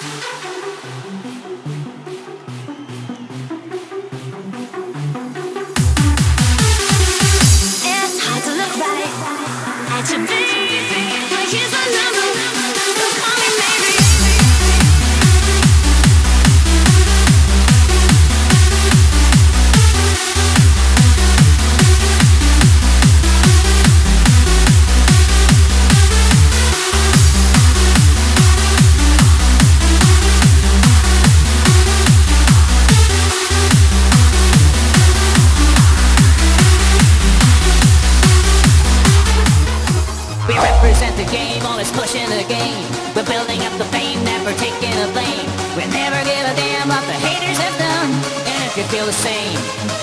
It's hard to look right at your baby, but here's my number. Don't call me maybe. We represent the game, always pushing the game. We're building up the fame, never taking the blame. We never give a damn what the haters have done. And if you feel the same,